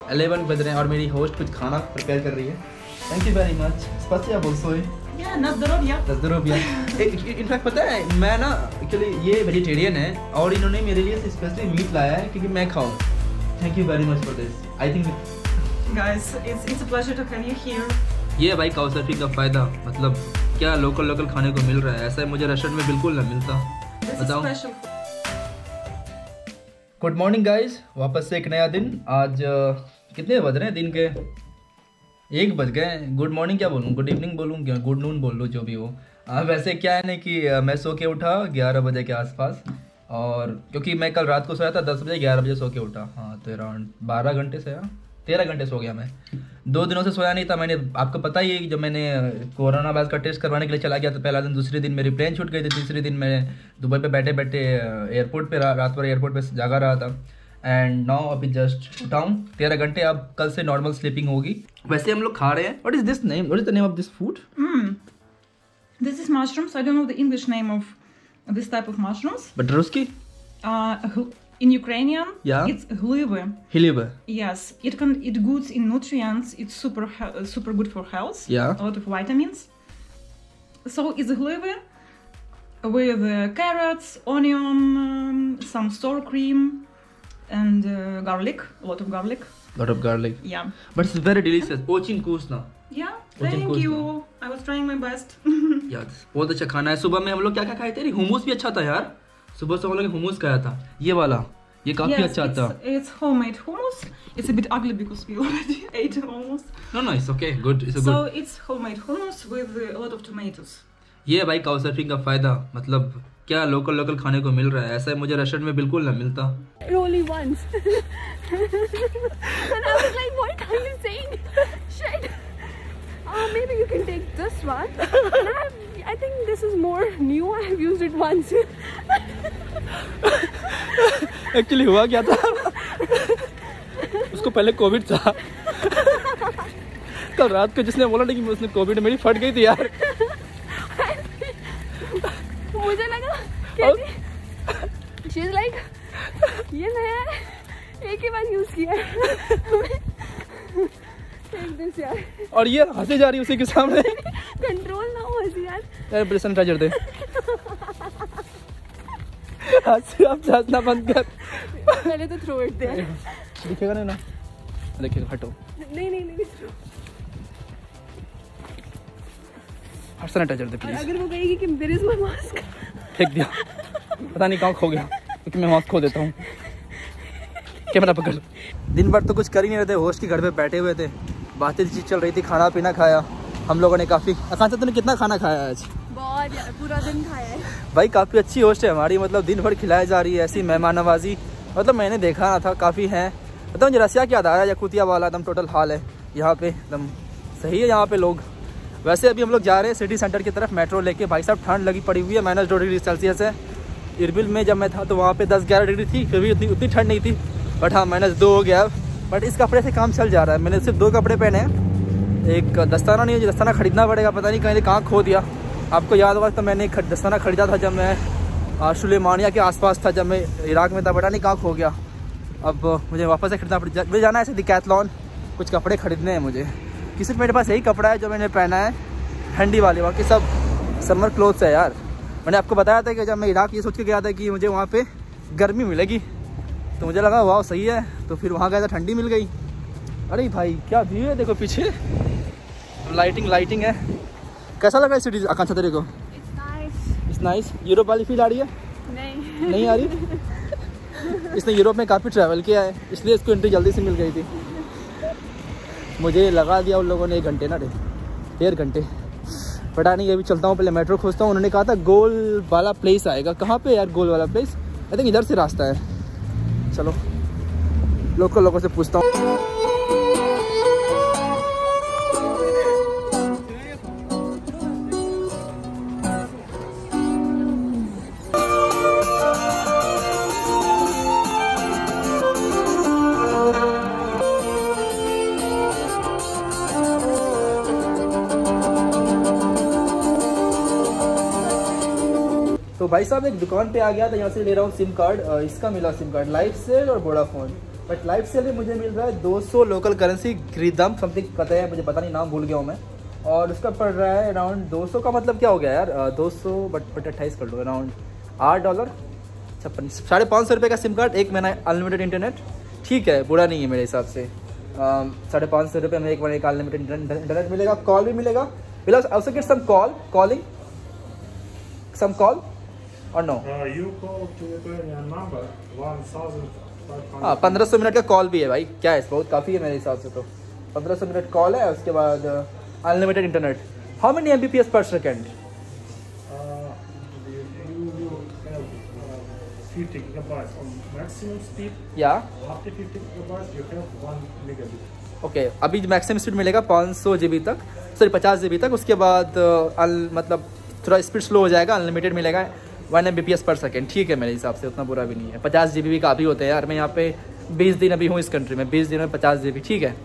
11 बज रहे हैं और मेरी होस्ट कुछ खाना प्रिपेयर कर रही है। Thank you very much. स्पेसिया बोलसोय। या नज़दरोबिया। इनफैक्ट पता है मैं ना एक्चुअली ये वेजिटेरियन है और इन्होंने मेरे लिए स्पेशली मीट लाया है क्योंकि मैं खाऊं। Thank you very much for this. I think guys it's a pleasure to have you here. ये भाई काउसर्फिंग का फायदा मतलब क्या लोकल खाने को मिल रहा है, ऐसा मुझे रेस्टोरेंट में बिल्कुल ना मिलता। बताओ। गुड मॉर्निंग गाइस, वापस से एक नया दिन। आज कितने बज रहे हैं दिन के? 1 बज गए। गुड मॉर्निंग क्या बोलूँ, गुड इवनिंग बोलूँ, क्या गुड नून बोल लो, जो भी हो। वैसे क्या है ना कि मैं सो के उठा 11 बजे के आसपास, और क्योंकि मैं कल रात को सोया था 10 बजे, 11 बजे सो के उठा। हाँ तो अराउंड 12 घंटे से 13 घंटे सो गया मैं। 2 दिनों से सोया नहीं था। मैंने आपको पता ही है कि जब मैंने कोरोना वायरस का टेस्ट करवाने के लिए चला गया तो पहला दिन, दूसरे दिन मेरी प्लेन छूट गई थी, तीसरे दिन मैं दुबई पे बैठे बैठे एयरपोर्ट पे रात भर एयरपोर्ट पे जागा रहा था। एंड नाउ अभी जस्ट उठाऊँ 13 घंटे। अब कल से नॉर्मल स्लीपिंग होगी। वैसे हम लोग खा रहे हैं। What is this name, what is the name of this food? This is mushrooms. I don't know the English name of this type of mushrooms. But Ruski? In Ukrainian, yeah, it's hlive. Hlive. Yes, it goods in nutrients. It's super good for health. Yeah, a lot of vitamins. So it's hlive with carrots, onion, some sour cream, and garlic. A lot of garlic. Yeah, but it's very delicious. Ochin kusna. Yeah, thank you. I was trying my best. Yes, बहुत अच्छा खाना है। सुबह में हम लोग क्या क्या खाए थे? हुमूस भी अच्छा था यार। सुबह से हम लोग हुमूस खाया था, ये वाला, ये काफी अच्छा था। It's homemade hummus. It's a bit ugly because we already ate hummus. No, it's okay, good. It's a so good. it's homemade hummus with a lot of tomatoes. ये भाई काउसर्फिंग का फायदा मतलब क्या लोकल खाने को मिल रहा है, ऐसा मुझे रेस्टोरेंट में बिल्कुल ना मिलता। Only once. And I was like, what are you saying? Shit. Maybe you can take this one. And I think this is more new. I have used it once. Actually हुआ क्या था? उसको पहले Covid था। कल रात को जिसने बोला नहीं कि उसने कोविड, मेरी फट गई थी यार। मुझे लगा she's like ये नया है, एक ही बार यूज किया है। यार। और ये हंसे जा रही है उसी के सामने। कंट्रोल ना हो हंसी यार। यार सैनिटाइजर दे। अब हंसना बंद कर। पहले तो थ्रो इट दे। दिखेगा नहीं ना? देखिएगा, हटो। नहीं हर सैनिटाइजर दे प्लीज। अगर वो कहेगी कि देयर इज माय मास्क, फेंक दिया। पता नहीं कहाँ खो गया, क्योंकि मैं मास्क खो देता हूँ। कैमरा पकड़। दिन भर तो कुछ कर ही नहीं रहे थे, होस्ट के घर पे बैठे हुए थे, बातें चीज चल रही थी, खाना पीना खाया हम लोगों ने काफ़ी। आकांक्षा तूने कितना खाना खाया आज? बहुत यार, पूरा दिन खाया है भाई। काफ़ी अच्छी होस्ट है हमारी, मतलब दिन भर खिलाई जा रही है, ऐसी मेहमान नवाजी मतलब मैंने देखा ना था, काफ़ी है। मतलब मुझे रसिया की याद आ रहा है, यकूतिया वाला एकदम टोटल हाल है यहाँ पे, एकदम सही है यहाँ पे लोग। वैसे अभी हम लोग जा रहे हैं सिटी सेंटर की तरफ मेट्रो लेके। भाई साहब ठंड लगी पड़ी हुई है, -2 डिग्री सेल्सियस है। इरबिल में जब मैं था तो वहाँ पे 10-11 डिग्री थी, फिर भी उतनी ठंड नहीं थी, बट हाँ -2 हो गया। बट इस कपड़े से काम चल जा रहा है। मैंने सिर्फ 2 कपड़े पहने हैं, एक दस्ताना नहीं है, दस्ताना खरीदना पड़ेगा, पता नहीं कहाँ खो दिया। आपको याद होगा तो मैंने एक दस्ताना खरीदा था जब मैं सुलेमानिया के आसपास था, जब मैं इराक में था, पता नहीं कहाँ खो गया। अब मुझे वापस से खरीदना पड़ेगा। मुझे जाना है ऐसे डिकैथलॉन, कुछ कपड़े खरीदने हैं मुझे। कि सिर्फ मेरे पास यही कपड़ा है जो मैंने पहना है, ठंडी वाले, बाकी सब समर क्लोथ्स है यार। मैंने आपको बताया था कि जब मैं इराक ये सोच के गया था कि मुझे वहाँ पे गर्मी मिलेगी, तो मुझे लगा वाह सही है, तो फिर वहाँ गया था ठंडी मिल गई। अरे भाई क्या व्यू है, देखो पीछे लाइटिंग है। कैसा लग रहा है सिटी आकांक्षा तेरे को? It's nice. यूरोप वाली फील आ रही है? नहीं आ रही? इसने यूरोप में काफ़ी ट्रैवल किया है, इसलिए इसको एंट्री जल्दी से मिल गई थी। मुझे लगा दिया उन लोगों ने 1 घंटे ना, 1.5 घंटे, पता नहीं। अभी चलता हूँ, पहले मेट्रो खोजता हूँ। उन्होंने कहा था गोल वाला प्लेस आएगा। कहाँ पे यार गोल वाला प्लेस? आई थिंक इधर से रास्ता है। चलो लोगों से पूछता हूँ। तो भाई साहब एक दुकान पे आ गया था, यहाँ से ले रहा हूँ सिम कार्ड। इसका मिला सिम कार्ड लाइफ सेल और वोडाफोन। बट लाइफ सेल में मुझे मिल रहा है 200 लोकल करेंसी ग्रीदम समथिंग पता है मुझे, पता नहीं नाम भूल गया हूँ मैं। और उसका पड़ रहा है अराउंड 200 का मतलब क्या हो गया यार 200 बट 28 कर लो अराउंड $8 550 रुपये का सिम कार्ड, 1 महीना अनलिमिटेड इंटरनेट। ठीक है, बुरा नहीं है मेरे हिसाब से। 550 रुपये में 1 महीने का अनलिमिटेड इंटरनेट मिलेगा, कॉल भी मिलेगा। Will also get some calling some call और no. You call to Ukrainian number 1500. हाँ 1500 मिनट का कॉल भी है भाई, क्या है बहुत काफ़ी है मेरे हिसाब से। तो 1500 मिनट कॉल है, उसके बाद unlimited internet. How many Mbps पर second? You have 50 gigabytes on maximum speed. या After 50 gigabytes, you have 1 megabit. Okay, अभी मैक्सिमम स्पीड मिलेगा 500 GB तक, सॉरी 50 GB तक। उसके बाद मतलब थोड़ा स्पीड स्लो हो जाएगा, अनलिमिटेड मिलेगा 1 Mbps पर सेकेंड। ठीक है, मेरे हिसाब से उतना बुरा भी नहीं है। 50 GB भी काफ़ी होते हैं यार। मैं यहाँ पे 20 दिन अभी हूँ इस कंट्री में, 20 दिन में 50 GB। ठीक है,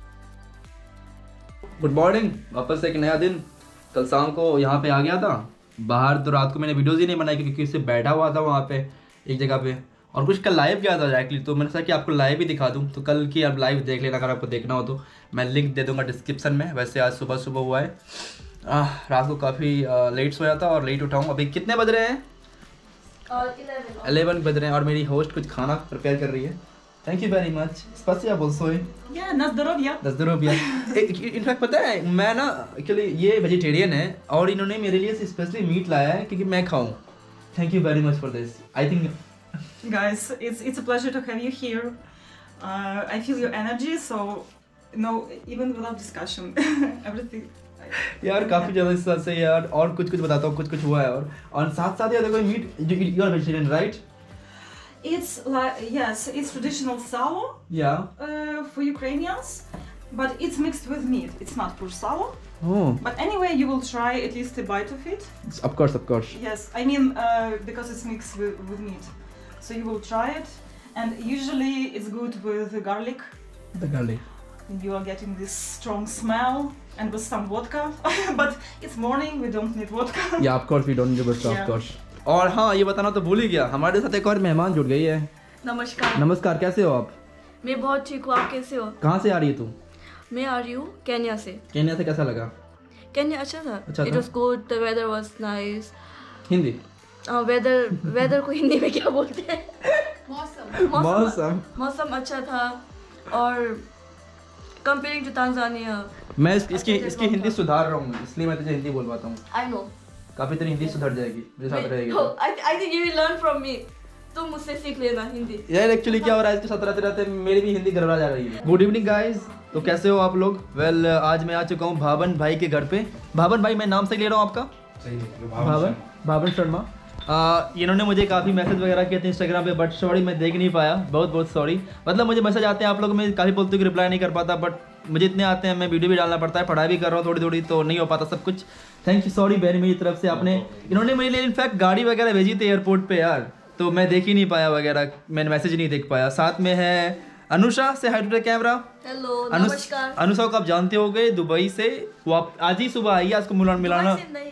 गुड मॉर्निंग, वापस एक नया दिन। कल शाम को यहाँ पे आ गया था बाहर, तो रात को मैंने वीडियोज़ ही नहीं बनाई क्योंकि उससे बैठा हुआ था वहाँ पे एक जगह पे। और कुछ कल लाइव किया था डायरेक्टली, तो मैंने सोचा कि आपको लाइव ही दिखा दूँ। तो कल की आप लाइव देख लेना, अगर आपको देखना हो तो मैं लिंक दे दूँगा डिस्क्रिप्शन में। वैसे आज सुबह हुआ है, रात को काफ़ी लेट सोया था और लेट उठाऊँ। अभी कितने बज रहे हैं? 11 बज रहे हैं और मेरी होस्ट कुछ खाना प्रिपेयर कर रही है। थैंक यू वेरी मच, स्पेसिया बोलसोय। Yeah, na zdorowie. दस्तरोबिया। इनफैक्ट पता है मैं ना एक्चुअली ये वेजिटेरियन है और इन्होंने मेरे लिए स्पेशली मीट लाया है क्योंकि मैं खाऊं। Thank you very much for this. I think Guys, it's a pleasure to have you here. I feel your energy, so no, even without discussion, everything. यार काफ़ी ज़्यादा इस साल से यार। और कुछ बताता हूँ, कुछ हुआ है। और साथ यार देखो meat, you are vegetarian right? It's like, yes, it's traditional salo या for Ukrainians, but it's mixed with meat. It's not pure salo, oh but anyway, you will try at least a bite of it. Of course Yes, I mean because it's mixed with meat, so you will try it. And usually it's good with garlic. The garlic. You are getting this strong smell and with some vodka. But it's morning, we don't need vodka. या of course we don't give it of Yeah. Course. और हाँ, ये बताना तो भूल ही गया, हमारे साथ एक और मेहमान जुड़ गई है। नमस्कार। नमस्कार, कैसे हो आप? मैं बहुत ठीक हूँ, आप कैसे हो? कहाँ से आ रही है तू? मैं आ रही हूँ केन्या से। केन्या से कैसा लगा? केन्या अच्छा था। अच्छा It था? was good, the weather was nice. Hindi? Weather को हिंदी में क्या बोलते हैं? मौसम। मौसम अच्छा था और कंपेयरिंग टू तांजानिया। मैं इसकी हिंदी सुधार रहा हूँ, इसलिए मैं तुझे हिंदी बोल पाता हूँ। I know. काफी तेरी हिंदी सुधर जाएगी मेरे साथ रहेगी तो। I think you will learn from me. तुम मुझसे सीख लेना हिंदी। यार एक्चुअली क्या हो रहा है, इसके साथ रहते मेरी भी हिंदी गड़बड़ा जा रही है। गुड इवनिंग गाइस, तो कैसे हो आप लोग? वेल आज मैं आ चुका हूँ भावन भाई के घर पे। भावन भाई, मैं नाम से ले रहा हूँ आपका? भावन शर्मा। इन्होंने मुझे काफ़ी मैसेज वगैरह किए थे इंस्टाग्राम पे, बट सॉरी मैं देख नहीं पाया, बहुत सॉरी। मतलब मुझे मैसेज आते हैं आप लोग, मैं काफ़ी बोलते हो कि रिप्लाई नहीं कर पाता, बट मुझे इतने आते हैं, मैं वीडियो भी डालना पड़ता है, पढ़ाई भी कर रहा हूँ थोड़ी तो नहीं हो पाता सब कुछ। थैंक यू, सॉरी वेरी मेरी तरफ से। आपने इन्होंने मेरे लिए इनफैक्ट गाड़ी वगैरह भेजी थी एयरपोर्ट पे यार, तो मैं देख ही नहीं पाया वगैरह, मैंने मैसेज नहीं देख पाया। साथ में है अनुषा से hi to the camera. Hello, नमस्कार। अनुषा को आप जानते होगे, दुबई से। वो आप आज ही सुबह आई है, उसको मिलाना।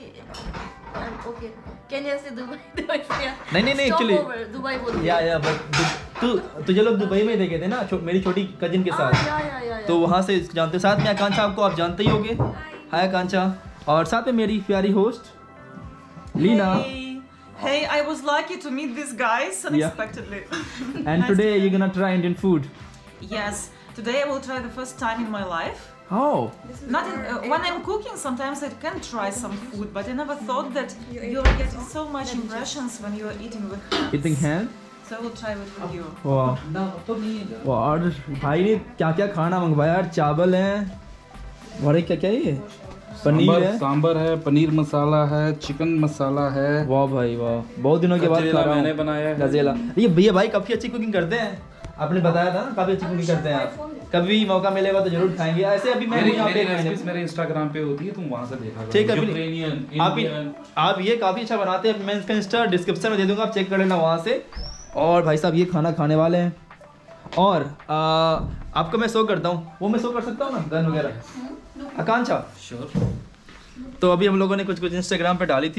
ओके, केन्या से दुबई से। नहीं एक्चुअली दुबई बोल या बट तुझे लोग दुबई में देखे थे ना मेरी छोटी कजिन के साथ, तो वहाँ से जानते। साथ में आकांक्षा, आपको आप जानते ही होंगे। हाय आकांक्षा। और साथ में मेरी प्यारी host Lina. Hey, I was lucky to meet these guys unexpectedly. And Nice today to you're gonna try Indian food. Yes, today I will try the first time in my life. How? Not in, when I'm cooking, sometimes I can try some food, but I never thought that you are getting so much impressions when you are eating with hands. Eating hand? So I will try it with you. वाह। और भाई ने क्या क्या खाना मंगवाया यार, चावल हैं, और क्या ये पनीर है, सांबर है, पनीर मसाला है, चिकन मसाला है। वाह भाई वाह, बहुत दिनों के बाद खा रहा हूं। मैंने बनाया है गजेला। ये भैया भाई काफी अच्छी कुकिंग करते हैं, आपने बताया था ना, काफी अच्छी कुकिंग करते हैं आप। कभी मौका मिलेगा तो जरूर खाएंगे। ऐसे अभी मैं यहाँ पे मेरे इंस्टाग्राम पे होती है, तुम वहां से देखा करो। ठीक है, यूक्रेनियन आप ये काफी अच्छा बनाते हैं, मैं इसका इंस्टा डिस्क्रिप्शन में दे दूंगा, आप चेक कर लेना वहाँ से। और भाई साहब ये खाना खाने वाले हैं। और आपको मैं शो करता हूँ, वो मैं शो कर सकता हूँ ना, गन वगैरह? आकांक्षा श्योर। तो अभी हम लोगों ने कुछ इंस्टाग्राम पे डाली थी।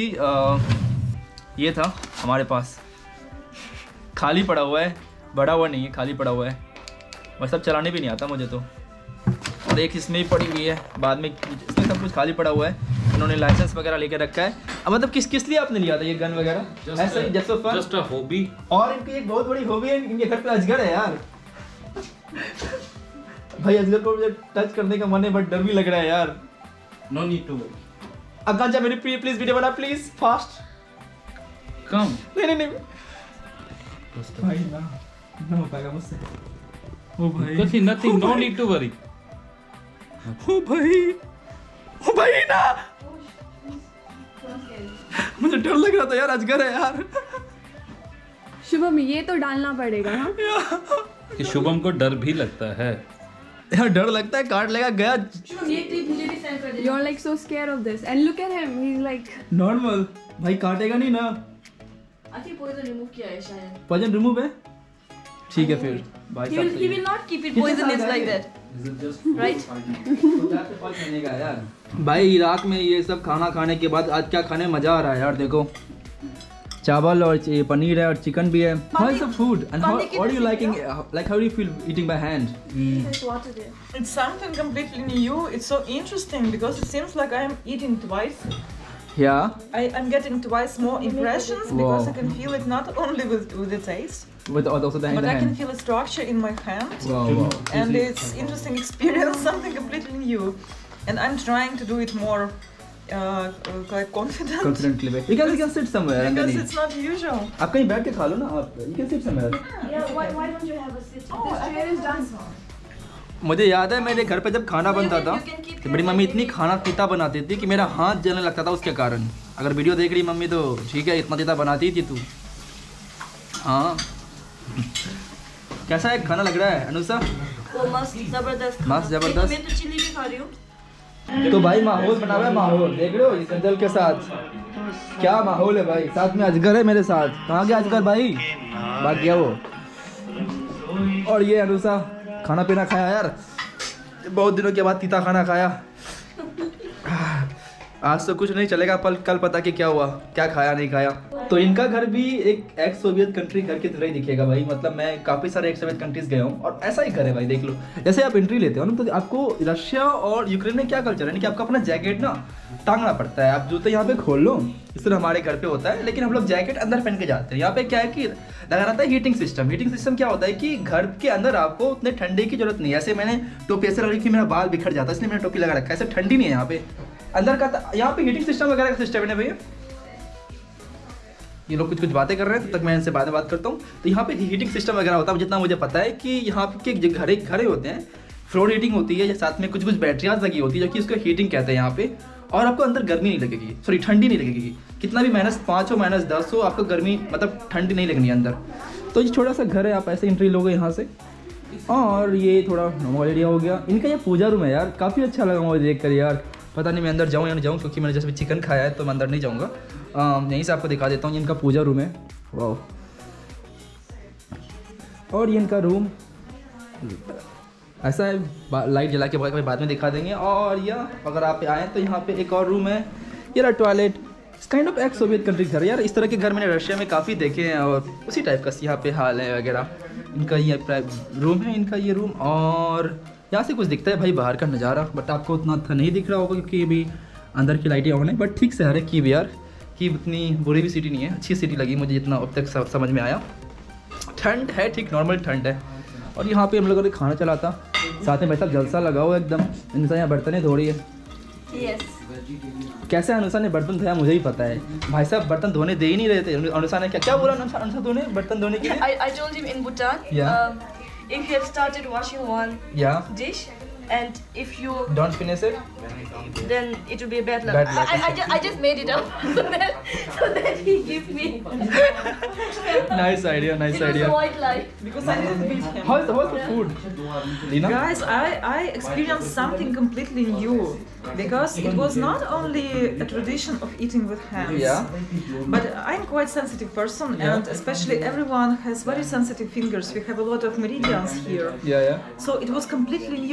ये था हमारे पास, खाली पड़ा हुआ है, बड़ा हुआ नहीं है, खाली पड़ा हुआ है। वह सब चलाने भी नहीं आता मुझे तो। और एक इसमें ही पड़ी हुई है, बाद में इसमें सब कुछ खाली पड़ा हुआ है। उन्होंने लाइसेंस वगैरह लेके रखा है। अब मतलब किस लिए आपने लिया था ये गन वगैरह? ऐसा ही just for just a hobby. और इनकी एक बहुत बड़ी हॉबी है, इनके घर पे अजगर है यार। भाई अजगर को मुझे टच करने का मन है बट डर भी लग रहा है यार। No need to. आकांक्षा मेरी प्लीज वीडियो बना प्लीज, फास्ट कम। नहीं भाई ना हो पाएगा मुझसे। ओ भाई nothing, no need to worry. ओ भाई ना, मुझे डर लग रहा था यार, अजगर है यार। शुभम ये तो डालना पड़ेगा। हाँ कि शुभम को डर भी लगता है यार, डर लगता है काट लेगा गया। You're like so scared of this and look at him, he's like normal भाई, काटेगा नहीं ना। poison remove किया है शायद। पॉइजन रिमूव है, ठीक है फिर भाई साहब। He will not keep it poisonous like that, right? भाई इराक में ये सब खाना खाने के बाद आज क्या खाने में मजा आ रहा है यार। देखो चावल और ये पनीर है और चिकन भी है। How is the food and how are you liking, like how do you feel eating by hand? It's something completely new. It's so interesting because it seems like I am eating twice. Yeah. I'm getting twice more impressions because I can feel it not only with the taste, With also the hand. but I can feel the structure in my hand. Wow. And it's interesting experience, something completely new, and I'm trying to do it more like Confidently. You can sit somewhere and then because eat. it's not usual. आप कहीं बैठ के खा लो ना आप. You can sit somewhere. yeah, why don't you have a sit? This chair is done. मुझे याद है मेरे घर पे जब खाना बनता था तो मेरी मम्मी इतनी खाना तीता बनाती थी कि मेरा हाथ जलने लगता था उसके कारण। अगर वीडियो देख रही मम्मी तो ठीक है, इतना तीता बनाती थी तू। हाँ कैसा है खाना लग रहा है अनुषा? मस्त जबरदस्त। मस्त जबरदस्त। मैं तो चिली भी खा रही हूँ। तो भाई माहौल बना हुआ है, माहौल देख रहे हो इस अंजल के साथ क्या माहौल है भाई। साथ में अजगर है मेरे साथ। कहाँ गया अजगर भाई? भाग गया वो। और ये अनुषा खाना पीना खाया यार, बहुत दिनों के बाद तीता खाना खाया। आज तो कुछ नहीं चलेगा, कल पता कि क्या हुआ, क्या खाया नहीं खाया। तो इनका घर भी एक एक्स सोवियत कंट्री घर की तरह ही दिखेगा भाई। मतलब मैं काफ़ी सारे एक्स सोवियत कंट्रीज गया हूँ और ऐसा ही घर है भाई। देख लो जैसे आप एंट्री लेते हो ना तो आपको रशिया और यूक्रेन में क्या कल्चर है कि आपको अपना जैकेट ना टांगना पड़ता है। आप जूते यहाँ पे खोल लो, इस तरह हमारे घर पे होता है, लेकिन हम लोग जैकेट अंदर पहन के जाते हैं। यहाँ पे क्या है कि लगा रहता है हीटिंग सिस्टम। हीटिंग सिस्टम क्या होता है कि घर के अंदर आपको उतने ठंडे की जरूरत नहीं है। ऐसे मैंने टोपी ऐसे लगी कि मेरा बाल बिखर जाता है, इसलिए मैंने टोपी लगा रखा है। ऐसे ठंडी नहीं है यहाँ पे अंदर का। यहाँ पे हीटिंग सिस्टम वगैरह का सिस्टम है ना भैया। ये लोग कुछ बातें कर रहे हैं, तब तक मैं इनसे बाद में बात करता हूँ। तो यहाँ पे हीटिंग सिस्टम वगैरह होता है, जितना मुझे पता है कि यहाँ के जो घरे होते हैं फ्लोर हीटिंग होती है, साथ में कुछ बैटरियाँ लगी होती है जो कि उसको हीटिंग कहते हैं यहाँ पे। और आपको अंदर गर्मी नहीं लगेगी, सॉरी ठंडी नहीं लगेगी। कितना भी -5 हो -10 हो, आपको गर्मी मतलब ठंडी नहीं लगनी अंदर। तो ये छोटा सा घर है, आप ऐसे एंट्री लोगे यहाँ से। और ये थोड़ा नॉर्मल एरिया हो गया। इनका ये पूजा रूम है यार, काफ़ी अच्छा लगा मुझे देख कर यार। पता नहीं मैं अंदर जाऊँ या नहीं जाऊँ, क्योंकि मैंने जैसे चिकन खाया है तो मैं अंदर नहीं जाऊँगा। यहीं से आपको दिखा देता हूँ, इनका पूजा रूम है। वाह। और ये इनका रूम ऐसा है, लाइट जला के बाद में दिखा देंगे। और या अगर आप आएँ तो यहाँ पे एक और रूम है, ये रहा toilet. Kind of ex Soviet country घर यार। इस तरह के घर मैंने रशिया में काफ़ी देखे हैं और उसी टाइप का यहाँ पे हाल है वगैरह। इनका ये रूम है, इनका ये रूम। और यहाँ से कुछ दिखता है भाई बाहर का नज़ारा, बट आपको उतना अच्छा नहीं दिख रहा होगा क्योंकि अभी अंदर की लाइटें ऑन है। बट ठीक से हर एक की भी यार कि उतनी बुरी भी सिटी नहीं है, अच्छी सिटी लगी मुझे जितना अब तक समझ में आया। ठंड है, ठीक नॉर्मल ठंड है। और यहाँ पे हम लोगों ने खाना चलाता, साथ में भाई साहब जलसा लगा हुआ एकदम। अनुषा यहाँ बर्तनें धो रही है। Yes. कैसे अनुषा ने बर्तन धोया मुझे ही पता है। भाई साहब बर्तन धोने दे ही नहीं रहे थे। अनुषा ने क्या बोला अनुषा धोने बर्तन धोने के लिए? I told him in Bhutan, if you have started washing one dish and if you don't finish it, then it will be bad luck. Bad luck. I just made it up so that he gives me. Nice idea. It was a white lie. Because I didn't beat him. How's the food? Lina? Guys, I experienced something completely new because it was not only a tradition of eating with hands. But I'm quite sensitive person, and especially everyone has very sensitive fingers. We have a lot of meridians here. Yeah. So it was completely new experience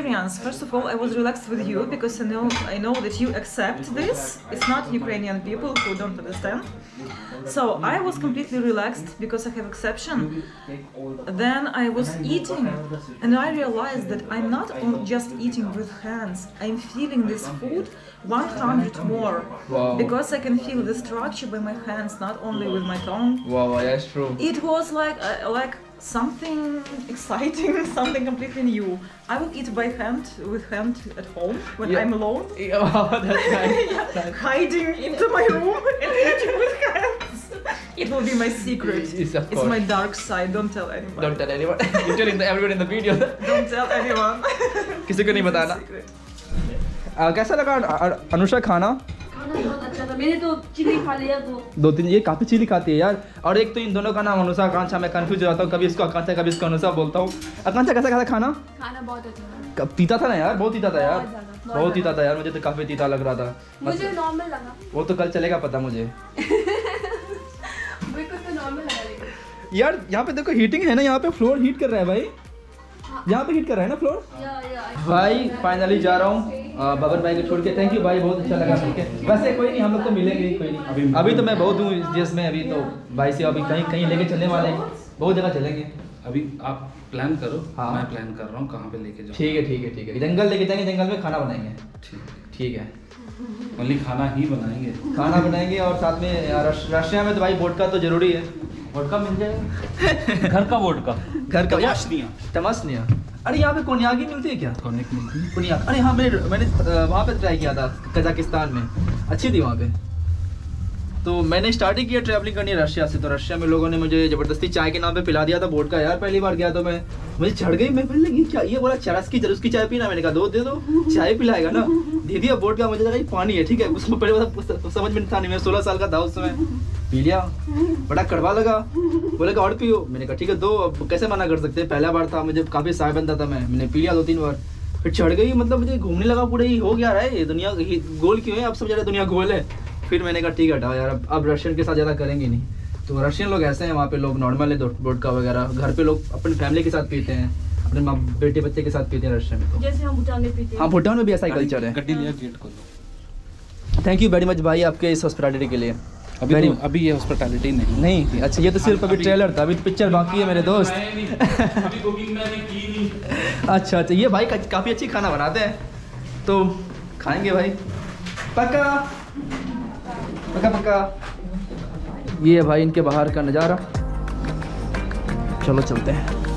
experience. First of all, I was relaxed with you because I know that you accept this. It's not Ukrainian people who don't understand. So I was completely relaxed because I have exception. Then I was eating and I realized that I'm not just eating with hands. I'm feeling this food 100 more. Wow. Because I can feel the structure by my hands, not only with my tongue. Wow, that's true. It was like something exciting, something completely new. I will eat by hand, with hand at home when I'm alone. Oh, that's nice. Hiding into my room and eating with hands. It will be my secret. It's my dark side. Don't tell anyone. Don't tell anyone. You tell everyone in the video. Don't tell anyone. किसी को नहीं बताना. कैसा लगा अनुषा खाना? खाना बहुत अच्छा था. मैंने तो चिली खा लिया. 2-3 ये काफी चिली खाती है यार. और एक तो इन दोनों का नाम अनुषा आकांक्षा, मैं कंफ्यूज हो जाता हूँ. कभी इसको आकांक्षा कभी इसको अनुषा बोलता हूँ. आकांक्षा कैसा खाना? खाना बहुत अच्छा था. तीता था ना यार, बहुत तीता था यार. बहुत तीता था यार, मुझे तो काफी तीता लग रहा था. मुझे नॉर्मल लगा. वो तो कल चलेगा पता मुझे. बिल्कुल तो नॉर्मल लगा. यार यहाँ पे देखो हीटिंग है ना, यहाँ पे फ्लोर हीट कर रहा है भाई. यहाँ पे हीट कर रहा है ना फ्लोर. भाई फाइनली जा रहा हूँ बबन भाई को छोड़ के. थैंक यू भाई, बहुत अच्छा लगा मिलके. वैसे कोई नहीं, हम लोग तो मिलेंगे कोई नहीं. अभी तो मैं बहुत हूँ इस देश में. अभी तो भाई से अभी कहीं लेके चलने वाले हैं, बहुत जगह चलेंगे. अभी आप प्लान करो. हाँ. मैं प्लान कर रहा हूँ कहाँ पे लेके जाऊँ. ठीक है. जंगल लेके जाएंगे, जंगल में खाना बनाएंगे. ठीक है. ओनली खाना ही बनाएंगे. खाना बनाएंगे और साथ में रशिया में तो भाई वोडका तो जरूरी है. वोडका मिल जाएगा. घर का वोडका. घर का तमसनिया. अरे यहाँ पे कोन्याक ही मिलती है क्या? टॉनिक मिलती है. कोन्याक. अरे हाँ, मैंने वहाँ पे ट्राई किया था कजाकिस्तान में. अच्छी थी वहाँ पे. तो मैंने स्टार्ट ही किया ट्रैवलिंग करनी रशिया से. तो रशिया में लोगों ने मुझे ज़बरदस्ती चाय के नाम पे पिला दिया था वोडका. यार पहली बार गया तो मुझे चढ़ गई. मैं पहले लगी क्या ये बोला उसकी चाय पीना. मैंने कहा दे दो चाय पिलाएगा ना. दे दिया वोडका. मुझे लगा पानी है. ठीक है, उसमें पहले समझ में था नहीं. मैं 16 साल का था उस समय. पी लिया, बड़ा कड़वा लगा. बोले और पियो. मैंने कहा ठीक है दो. अब कैसे मना कर सकते हैं, पहला बार था, मुझे काफ़ी साय बनता था. मैंने पी लिया 2-3 बार. फिर चढ़ गई. मतलब मुझे घूमने लगा पूरा. ही हो गया है दुनिया गोल क्यों है. अब सब ज़्यादा दुनिया गोल है. फिर मैंने कहा ठीक है हटाओ यार, अब रशियन के साथ ज़्यादा करेंगे नहीं. तो रशियन लोग ऐसे हैं, वहाँ पे लोग नॉर्मल है वोडका वगैरह. घर पे लोग अपनी फैमिली के साथ पीते हैं, अपने माँ बेटे बच्चे के साथ पीते हैं रशिया में. तो जैसे हम भूटान में पीते हैं. हाँ, भूटान में भी ऐसा ही कल्चर है. गड्डी लिया, गेट खोलो. थैंक यू वेरी मच भाई आपके इस हॉस्पिटैलिटी के लिए. अभी ये हॉस्पिटैलिटी नहीं. अच्छा ये तो सिर्फ अभी ट्रेलर था, अभी पिक्चर बाकी है मेरे दोस्त. अभी कुकिंग मैंने की नहीं. अच्छा ये भाई काफ़ी अच्छी खाना बनाते हैं, तो खाएंगे भाई. पक्का. ये है भाई इनके बाहर का नज़ारा. चलो चलते हैं.